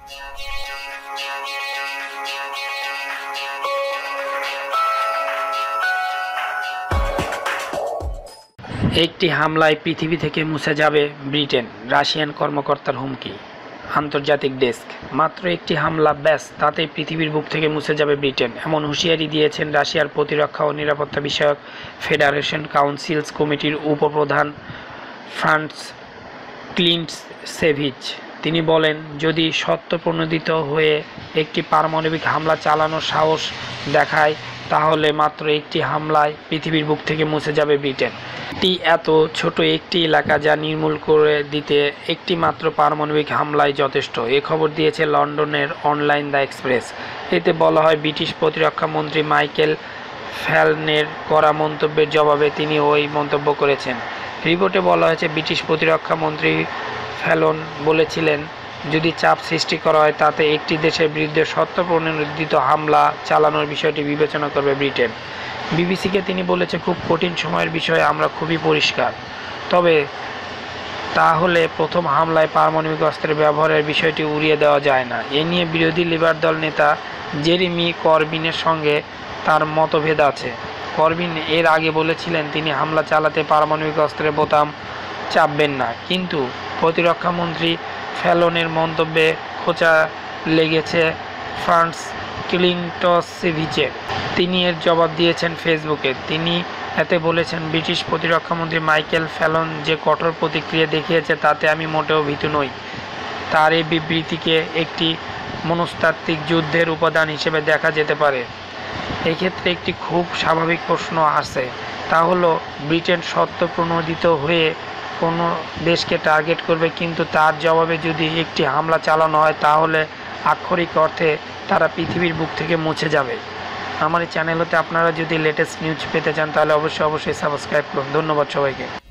একটি হামলায় পৃথিবী থেকে মুছে যাবে ব্রিটেন, রাশিয়ান কর্মকর্তার হুমকি। আন্তর্জাতিক ডেস্ক। মাত্র একটি হামলা, ব্যাস, তাতেই পৃথিবীর বুক থেকে মুছে যাবে ব্রিটেন, এমন হুঁশিয়ারি দিয়েছেন রাশিয়ার প্রতিরক্ষা ও নিরাপত্তা বিষয়ক ফেডারেশন কাউন্সিলস কমিটির উপপ্রধান ফ্রান্স ক্লিন্টসেভিচ। তিনি বলেন, যদি সত্যপ্রণোদিত হয়ে একটি পারমাণবিক হামলা চালানোর সাহস দেখায়, তাহলে মাত্র একটি হামলায় পৃথিবীর বুক থেকে মুছে যাবে ব্রিটেন। এটি এত ছোট একটি এলাকা যা নির্মূল করে দিতে একটি মাত্র পারমাণবিক হামলাই যথেষ্ট, এ খবর দিয়েছে লন্ডনের অনলাইন দ্য এক্সপ্রেস। এতে বলা হয়, ব্রিটিশ প্রতিরক্ষা মন্ত্রী মাইকেল ফ্যালনের করা মন্তব্যের জবাবে তিনি ওই মন্তব্য করেছেন। রিপোর্টে বলা হয়েছে, ব্রিটিশ প্রতিরক্ষা মন্ত্রী ফ্যালন বলেছিলেন, যদি চাপ সৃষ্টি করা হয় তাতে একটি দেশের বিরুদ্ধে সত্যপ্রণোদিত হামলা চালানোর বিষয়টি বিবেচনা করবে ব্রিটেন। বিবিসিকে তিনি বলেছে, খুব কঠিন সময়ের বিষয়ে আমরা খুবই পরিষ্কার, তবে তাহলে প্রথম হামলায় পারমাণবিক অস্ত্রের ব্যবহারের বিষয়টি উড়িয়ে দেওয়া যায় না। এ নিয়ে বিরোধী লেবার দল নেতা জেরেমি করবিনের সঙ্গে তার মতভেদ আছে। করবিন এর আগে বলেছিলেন তিনি হামলা চালাতে পারমাণবিক অস্ত্রের বোতাম চাপবেন না, কিন্তু প্রতিরক্ষামন্ত্রী ফ্যালনের মন্তব্যে খোঁচা লেগেছে ফ্রান্স ক্লিন্টসেভিচের। তিনি এর জবাব দিয়েছেন ফেসবুকে। তিনি এতে বলেছেন, ব্রিটিশ প্রতিরক্ষামন্ত্রী মাইকেল ফ্যালন যে কঠোর প্রতিক্রিয়া দেখিয়েছে তাতে আমি মোটেও ভীতু নই। তার এই বিবৃতিকে একটি মনস্তাত্ত্বিক যুদ্ধের উপাদান হিসেবে দেখা যেতে পারে। এক্ষেত্রে একটি খুব স্বাভাবিক প্রশ্ন আসে, তা হলো, ব্রিটেন সত্যপ্রণোদিত হয়ে কোনো দেশকে টার্গেট করবে, কিন্তু তার জবাবে যদি একটি হামলা চালানো হয় তাহলে আক্ষরিক অর্থে তারা পৃথিবীর বুক থেকে মুছে যাবে। আমার এই চ্যানেল হতে আপনারা যদি লেটেস্ট নিউজ পেতে চান তাহলে অবশ্যই সাবস্ক্রাইব করুন। ধন্যবাদ সবাইকে।